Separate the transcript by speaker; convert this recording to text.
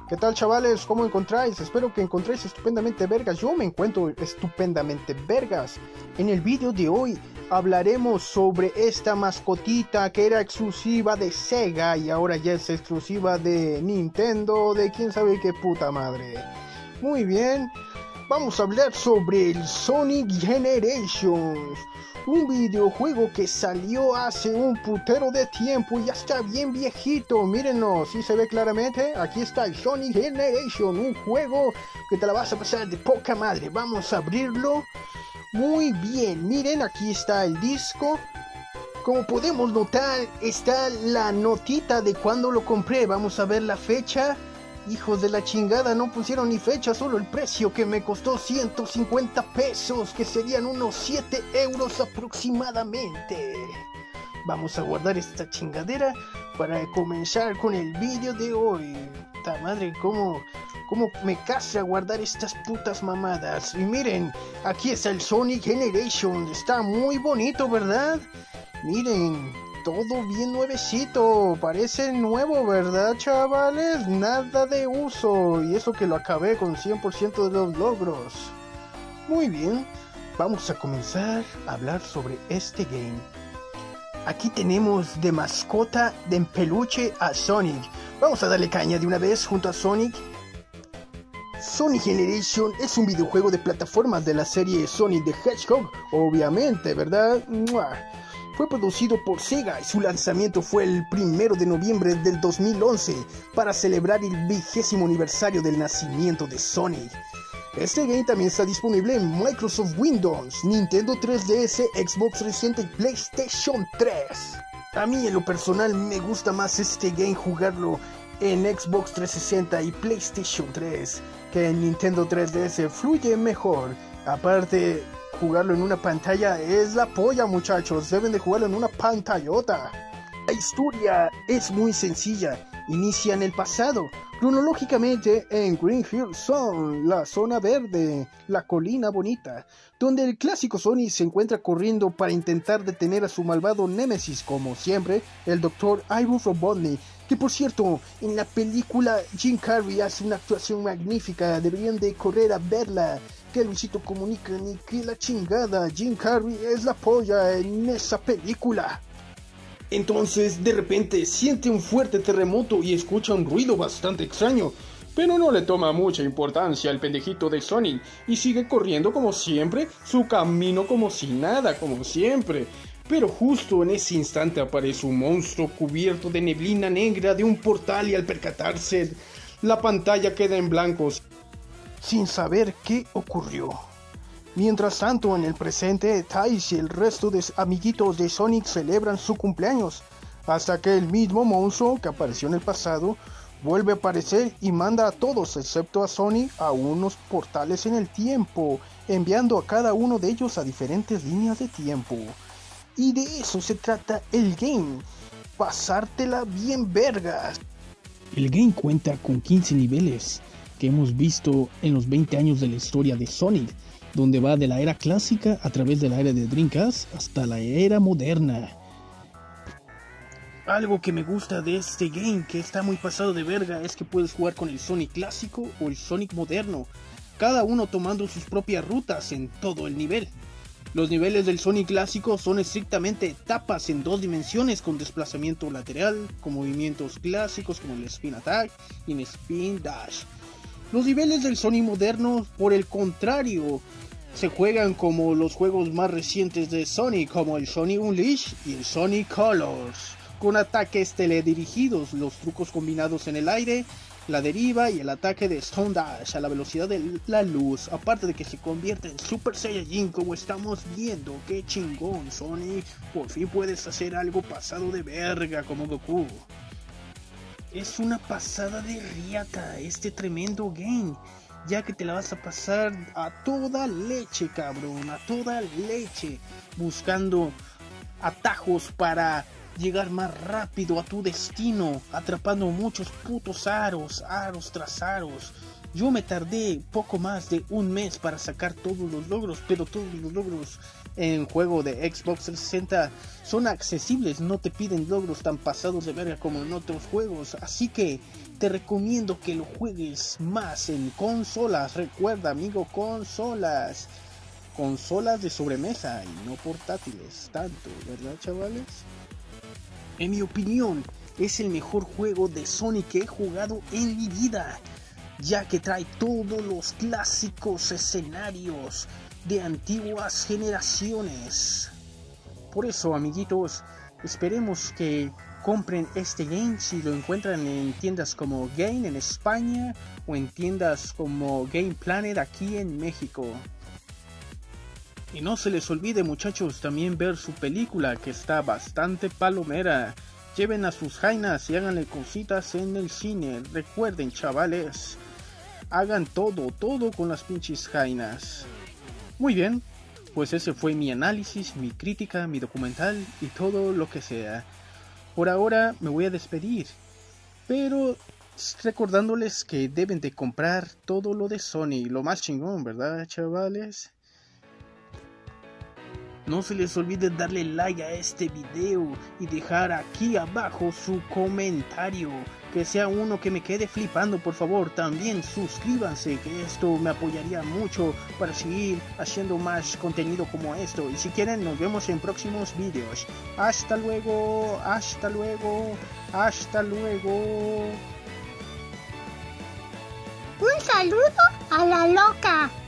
Speaker 1: ¿Qué tal, chavales? ¿Cómo encontráis? Espero que encontréis estupendamente vergas. Yo me encuentro estupendamente vergas. En el vídeo de hoy hablaremos sobre esta mascotita que era exclusiva de Sega y ahora ya es exclusiva de Nintendo, de quién sabe qué puta madre. Muy bien, vamos a hablar sobre el Sonic Generations, un videojuego que salió hace un putero de tiempo y ya está bien viejito. Mírenlo, si se ve claramente, aquí está el Sonic Generation, un juego que te la vas a pasar de poca madre. Vamos a abrirlo. Muy bien, miren, aquí está el disco. Como podemos notar, está la notita de cuando lo compré. Vamos a ver la fecha. Hijos de la chingada, no pusieron ni fecha, solo el precio, que me costó 150 pesos, que serían unos 7 euros aproximadamente. Vamos a guardar esta chingadera para comenzar con el vídeo de hoy. Ta madre, cómo me castra guardar estas putas mamadas. Y miren, aquí está el Sonic Generation, está muy bonito, ¿verdad? Miren, todo bien nuevecito, parece nuevo, ¿verdad, chavales? Nada de uso, y eso que lo acabé con 100% de los logros. Muy bien, vamos a comenzar a hablar sobre este game. Aquí tenemos de mascota de peluche a Sonic. Vamos a darle caña de una vez junto a Sonic. Sonic Generation es un videojuego de plataformas de la serie Sonic the Hedgehog, obviamente, ¿verdad? ¡Mua! Fue producido por Sega y su lanzamiento fue el 1 de noviembre del 2011 para celebrar el 20º aniversario del nacimiento de Sonic. Este game también está disponible en Microsoft Windows, Nintendo 3DS, Xbox 360 y PlayStation 3. A mí en lo personal me gusta más este game jugarlo en Xbox 360 y PlayStation 3 que en Nintendo 3DS, fluye mejor. Aparte, jugarlo en una pantalla es la polla, muchachos, deben de jugarlo en una pantallota. La historia es muy sencilla, inicia en el pasado, cronológicamente en Green Hill Zone, la zona verde, la colina bonita, donde el clásico Sonic se encuentra corriendo para intentar detener a su malvado némesis, como siempre, el Dr. Ivan Robotnik, que por cierto, en la película Jim Carrey hace una actuación magnífica, deberían de correr a verla. Que Luisito Comunica ni que la chingada, Jim Carrey es la polla en esa película. Entonces de repente siente un fuerte terremoto y escucha un ruido bastante extraño, pero no le toma mucha importancia al pendejito de Sonic y sigue corriendo como siempre, su camino como si nada, como siempre. Pero justo en ese instante aparece un monstruo cubierto de neblina negra de un portal y al percatarse, la pantalla queda en blanco, sin saber qué ocurrió. Mientras tanto, en el presente, Tails y el resto de amiguitos de Sonic celebran su cumpleaños, hasta que el mismo monstruo que apareció en el pasado vuelve a aparecer y manda a todos, excepto a Sonic, a unos portales en el tiempo, enviando a cada uno de ellos a diferentes líneas de tiempo. Y de eso se trata el game, pasártela bien vergas.
Speaker 2: El game cuenta con 15 niveles, que hemos visto en los 20 años de la historia de Sonic, donde va de la era clásica a través de la era de Dreamcast hasta la era moderna.
Speaker 1: Algo que me gusta de este game, que está muy pasado de verga, es que puedes jugar con el Sonic clásico o el Sonic moderno, cada uno tomando sus propias rutas en todo el nivel. Los niveles del Sonic clásico son estrictamente etapas en 2 dimensiones con desplazamiento lateral, con movimientos clásicos como el Spin Attack y el Spin Dash. Los niveles del Sonic moderno, por el contrario, se juegan como los juegos más recientes de Sonic, como el Sonic Unleashed y el Sonic Colors, con ataques teledirigidos, los trucos combinados en el aire, la deriva y el ataque de Stone Dash a la velocidad de la luz, aparte de que se convierte en Super Saiyajin como estamos viendo. ¡Qué chingón, Sonic! Por fin puedes hacer algo pasado de verga como Goku. Es una pasada de riata este tremendo game, ya que te la vas a pasar a toda leche, cabrón, a toda leche, buscando atajos para llegar más rápido a tu destino, atrapando muchos putos aros tras aros, Yo me tardé poco más de un mes para sacar todos los logros, pero todos los logros en juego de Xbox 360 son accesibles, no te piden logros tan pasados de verga como en otros juegos, así que te recomiendo que lo juegues más en consolas. Recuerda, amigo, consolas de sobremesa y no portátiles tanto, ¿verdad, chavales? En mi opinión, es el mejor juego de Sonic que he jugado en mi vida, ya que trae todos los clásicos escenarios de antiguas generaciones. Por eso, amiguitos, esperemos que compren este game si lo encuentran en tiendas como Game en España o en tiendas como Game Planet aquí en México. Y no se les olvide, muchachos, también ver su película, que está bastante palomera. Lleven a sus jainas y háganle cositas en el cine. Recuerden, chavales, hagan todo con las pinches jainas. Muy bien, pues ese fue mi análisis, mi crítica, mi documental y todo lo que sea. Por ahora me voy a despedir, pero recordándoles que deben de comprar todo lo de Sony, lo más chingón, ¿verdad, chavales? No se les olvide darle like a este video y dejar aquí abajo su comentario, que sea uno que me quede flipando, por favor. También suscríbanse, que esto me apoyaría mucho para seguir haciendo más contenido como esto. Y si quieren, nos vemos en próximos videos. Hasta luego, hasta luego, hasta luego.
Speaker 3: Un saludo a la loca.